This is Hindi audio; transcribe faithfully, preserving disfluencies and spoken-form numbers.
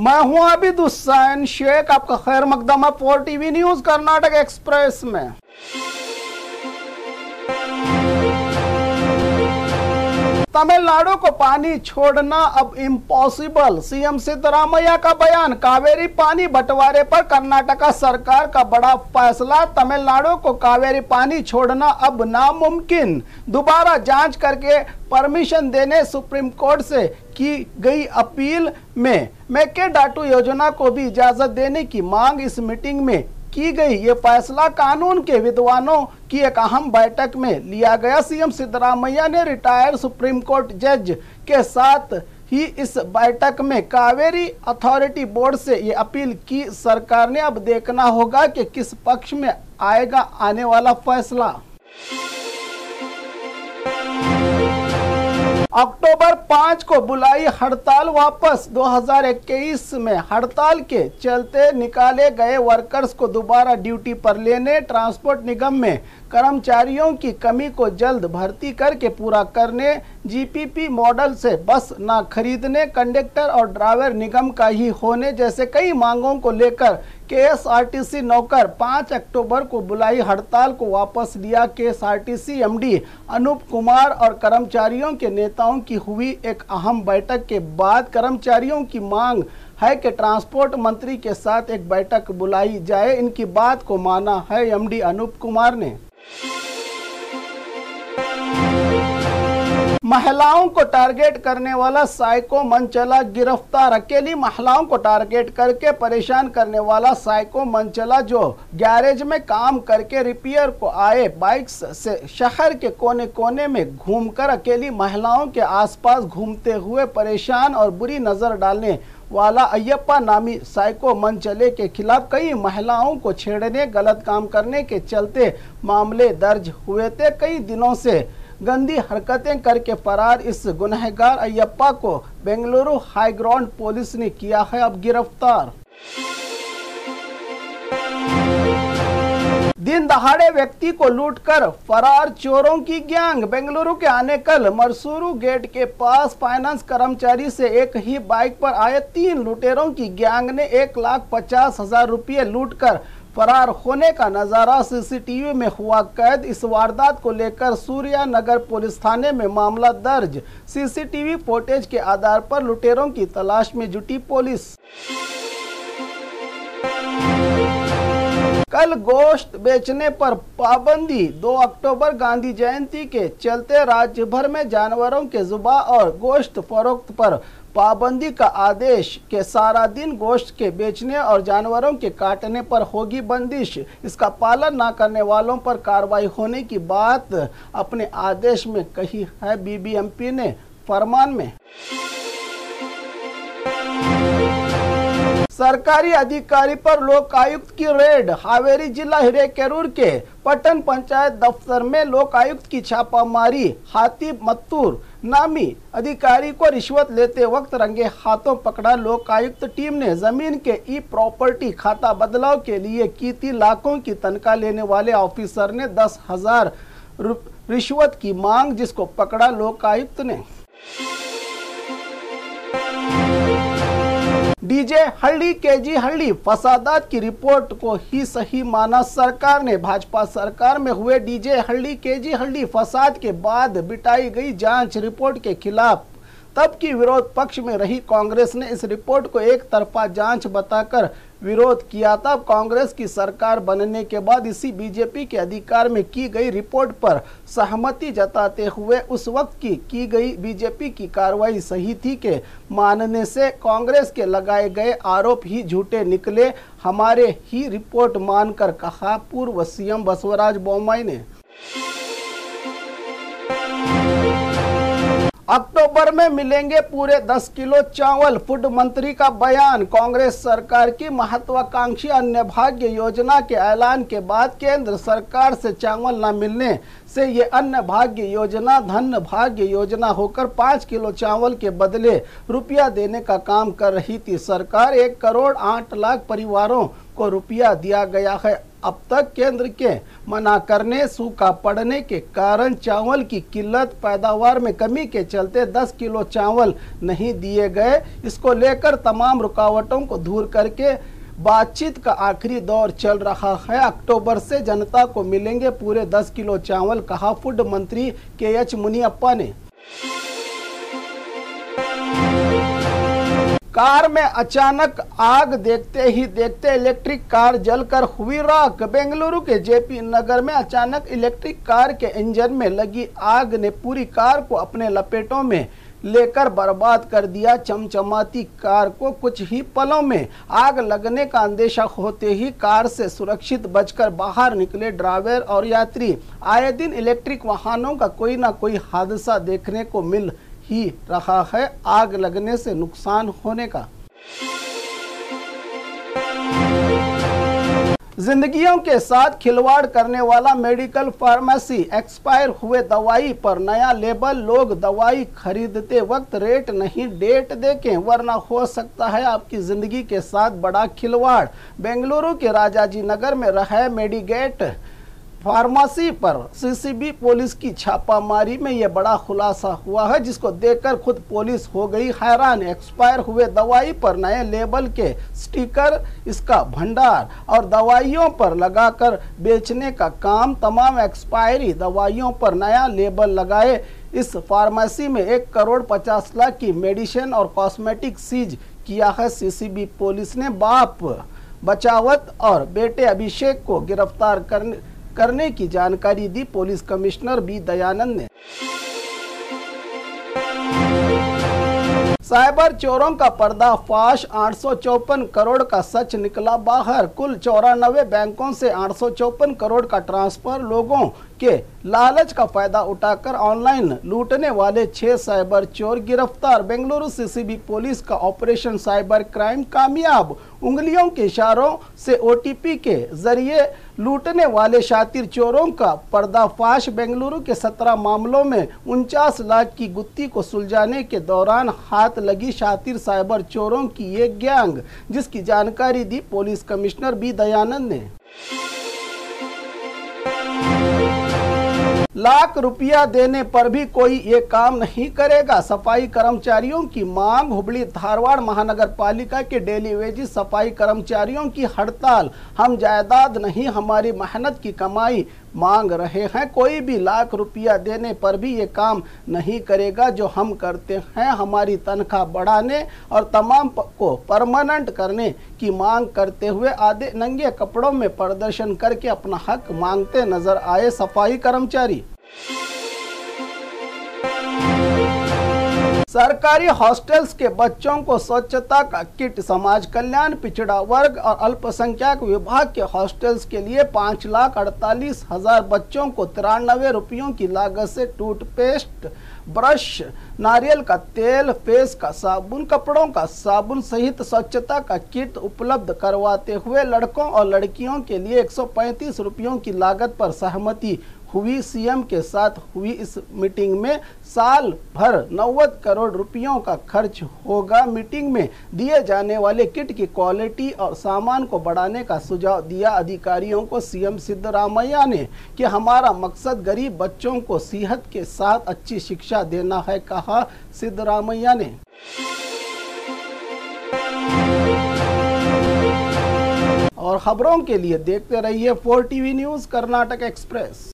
मैं हूं आबिद हुसैन शेख, आपका खैर मकदम है four TV news Karnataka express में। तमिलनाडु को पानी छोड़ना अब इम्पॉसिबल, सीएम सिद्धरामैया का बयान। कावेरी पानी बंटवारे पर कर्नाटक सरकार का बड़ा फैसला, तमिलनाडु को कावेरी पानी छोड़ना अब नामुमकिन। दोबारा जांच करके परमिशन देने सुप्रीम कोर्ट से की गई अपील में मेकेदाटू योजना को भी इजाजत देने की मांग इस मीटिंग में की गई। ये फैसला कानून के विद्वानों की एक अहम बैठक में लिया गया। सीएम सिद्धरामैया ने रिटायर्ड सुप्रीम कोर्ट जज के साथ ही इस बैठक में कावेरी अथॉरिटी बोर्ड से ये अपील की। सरकार ने अब देखना होगा कि किस पक्ष में आएगा आने वाला फैसला। अक्टूबर पाँच को बुलाई हड़ताल वापस। दो हज़ार इक्कीस में हड़ताल के चलते निकाले गए वर्कर्स को दोबारा ड्यूटी पर लेने, ट्रांसपोर्ट निगम में कर्मचारियों की कमी को जल्द भर्ती करके पूरा करने, जीपीपी मॉडल से बस न खरीदने, कंडक्टर और ड्राइवर निगम का ही होने जैसे कई मांगों को लेकर केएसआरटीसी नौकर पाँच अक्टूबर को बुलाई हड़ताल को वापस लिया। केएसआरटीसी एमडी अनूप कुमार और कर्मचारियों के नेताओं की हुई एक अहम बैठक के बाद कर्मचारियों की मांग है कि ट्रांसपोर्ट मंत्री के साथ एक बैठक बुलाई जाए। इनकी बात को माना है एमडी अनूप कुमार ने। महिलाओं को टारगेट करने वाला साइको मनचला गिरफ्तार। अकेली महिलाओं को टारगेट करके परेशान करने वाला साइको मनचला जो गैरेज में काम करके रिपेयर को आए बाइक्स से शहर के कोने कोने में घूमकर अकेली महिलाओं के आसपास घूमते हुए परेशान और बुरी नजर डालने वाला अयप्पा नामी साइको मनचले के खिलाफ कई महिलाओं को छेड़ने, गलत काम करने के चलते मामले दर्ज हुए थे। कई दिनों से गंदी हरकतें करके फरार इस गुनहगार अयप्पा को बेंगलुरु हाई ग्राउंड पुलिस ने किया है अब गिरफ्तार। दिन दहाड़े व्यक्ति को लूटकर फरार चोरों की गैंग। बेंगलुरु के आनेकल मरसूरू गेट के पास फाइनेंस कर्मचारी से एक ही बाइक पर आए तीन लुटेरों की गैंग ने एक लाख पचास हजार रुपये लूटकर फरार होने का नजारा सीसीटीवी में हुआ कैद। इस वारदात को लेकर सूर्या नगर पुलिस थाने में मामला दर्ज। सीसीटीवी फुटेज के आधार पर लुटेरों की तलाश में जुटी पुलिस। कल गोश्त बेचने पर पाबंदी। दो अक्टूबर गांधी जयंती के चलते राज्य भर में जानवरों के जुबा और गोश्त फरोख्त पर पाबंदी का आदेश के सारा दिन गोश्त के बेचने और जानवरों के काटने पर होगी बंदिश। इसका पालन न करने वालों पर कार्रवाई होने की बात अपने आदेश में कही है बीबीएमपी ने फरमान में। सरकारी अधिकारी पर लोकायुक्त की रेड। हावेरी जिला हिरेकेरूर के पट्टन पंचायत दफ्तर में लोकायुक्त की छापामारी। हाथी मत्तूर नामी अधिकारी को रिश्वत लेते वक्त रंगे हाथों पकड़ा। लोकायुक्त टीम ने जमीन के ई प्रॉपर्टी खाता बदलाव के लिए की थी। लाखों की तनख्वाह लेने वाले ऑफिसर ने दस हजार रिश्वत की मांग, जिसको पकड़ा लोकायुक्त ने। डीजे हल्ली केजी हल्ली फसादात की रिपोर्ट को ही सही माना सरकार ने। भाजपा सरकार में हुए डीजे हल्ली केजी हल्ली फसाद के बाद बिठाई गई जांच रिपोर्ट के खिलाफ तब की विरोध पक्ष में रही कांग्रेस ने इस रिपोर्ट को एक तरफा जांच बताकर विरोध किया था। कांग्रेस की सरकार बनने के बाद इसी बीजेपी के अधिकार में की गई रिपोर्ट पर सहमति जताते हुए उस वक्त की की गई बीजेपी की कार्रवाई सही थी के मानने से कांग्रेस के लगाए गए आरोप ही झूठे निकले। हमारे ही रिपोर्ट मानकर कहा पूर्व सीएम बसवराज बोम्मई ने। अक्टूबर में मिलेंगे पूरे दस किलो चावल, फूड मंत्री का बयान। कांग्रेस सरकार की महत्वाकांक्षी अन्न भाग्य योजना के ऐलान के बाद केंद्र सरकार से चावल न मिलने से ये अन्न भाग्य योजना धन भाग्य योजना होकर पाँच किलो चावल के बदले रुपया देने का काम कर रही थी। सरकार एक करोड़ आठ लाख परिवारों को रुपया दिया गया है। अब तक केंद्र के मना करने, सूखा पड़ने के कारण चावल की किल्लत, पैदावार में कमी के चलते दस किलो चावल नहीं दिए गए। इसको लेकर तमाम रुकावटों को दूर करके बातचीत का आखिरी दौर चल रहा है। अक्टूबर से जनता को मिलेंगे पूरे दस किलो चावल, कहा फूड मंत्री के एच मुनियप्पा ने। कार में अचानक आग, देखते ही देखते इलेक्ट्रिक कार जलकर हुई राख। बेंगलुरु के जेपी नगर में अचानक इलेक्ट्रिक कार के इंजन में लगी आग ने पूरी कार को अपने लपेटों में लेकर बर्बाद कर दिया। चमचमाती कार को कुछ ही पलों में आग लगने का अंदेशा होते ही कार से सुरक्षित बचकर बाहर निकले ड्राइवर और यात्री। आए दिन इलेक्ट्रिक वाहनों का कोई ना कोई हादसा देखने को मिल ही रहा है आग लगने से नुकसान होने का। जिंदगियों के साथ खिलवाड़ करने वाला मेडिकल फार्मेसी, एक्सपायर हुए दवाई पर नया लेबल। लोग दवाई खरीदते वक्त रेट नहीं डेट देखें, वरना हो सकता है आपकी जिंदगी के साथ बड़ा खिलवाड़। बेंगलुरु के राजाजी नगर में रहे मेडिगेट फार्मेसी पर सीसीबी पुलिस की छापामारी में यह बड़ा खुलासा हुआ है, जिसको देखकर खुद पुलिस हो गई हैरान। एक्सपायर हुए दवाई पर नए लेबल के स्टिकर, इसका भंडार और दवाइयों पर लगाकर बेचने का काम। तमाम एक्सपायरी दवाइयों पर नया लेबल लगाए इस फार्मेसी में एक करोड़ पचास लाख की मेडिसिन और कॉस्मेटिक सीज किया है सीसीबी पुलिस ने। बाप बचावत और बेटे अभिषेक को गिरफ्तार करने करने की जानकारी दी पुलिस कमिश्नर बी दयानंद ने। साइबर चोरों का पर्दाफाश, आठ सौ चौपन करोड़ का सच निकला बाहर। कुल चौरानवे बैंकों से आठ सौ चौपन करोड़ का ट्रांसफर। लोगों के लालच का फायदा उठाकर ऑनलाइन लूटने वाले छह साइबर चोर गिरफ्तार। बेंगलुरु सीसीबी पुलिस का ऑपरेशन साइबर क्राइम कामयाब। उंगलियों के इशारों से ओटीपी के जरिए लूटने वाले शातिर चोरों का पर्दाफाश। बेंगलुरु के सत्रह मामलों में उनचास लाख की गुत्थी को सुलझाने के दौरान हाथ लगी शातिर साइबर चोरों की ये गैंग, जिसकी जानकारी दी पुलिस कमिश्नर बी दयानंद ने। लाख रुपया देने पर भी कोई ये काम नहीं करेगा, सफाई कर्मचारियों की मांग। हुबली धारवाड़ महानगर पालिका के डेली वेजेस सफाई कर्मचारियों की हड़ताल। हम जायदाद नहीं, हमारी मेहनत की कमाई मांग रहे हैं। कोई भी लाख रुपया देने पर भी ये काम नहीं करेगा जो हम करते हैं। हमारी तनख्वाह बढ़ाने और तमाम को परमानेंट करने की मांग करते हुए आधे नंगे कपड़ों में प्रदर्शन करके अपना हक मांगते नजर आए सफाई कर्मचारी। सरकारी हॉस्टल्स के बच्चों को स्वच्छता का किट। समाज कल्याण, पिछड़ा वर्ग और अल्पसंख्यक विभाग के हॉस्टल्स के लिए पाँच लाख अड़तालीस हजार बच्चों को तिरानवे रुपयों की लागत से टूथपेस्ट, ब्रश, नारियल का तेल, फेस का साबुन, कपड़ों का साबुन सहित स्वच्छता का किट उपलब्ध करवाते हुए लड़कों और लड़कियों के लिए एक सौ पैंतीस रुपयों की लागत पर सहमति हुई। सीएम के साथ हुई इस मीटिंग में साल भर नब्बे करोड़ रुपयों का खर्च होगा। मीटिंग में दिए जाने वाले किट की क्वालिटी और सामान को बढ़ाने का सुझाव दिया अधिकारियों को सीएम सिद्धरामैया ने कि हमारा मकसद गरीब बच्चों को सेहत के साथ अच्छी शिक्षा देना है, कहा सिद्धरामैया ने। और खबरों के लिए देखते रहिए four TV news Karnataka express.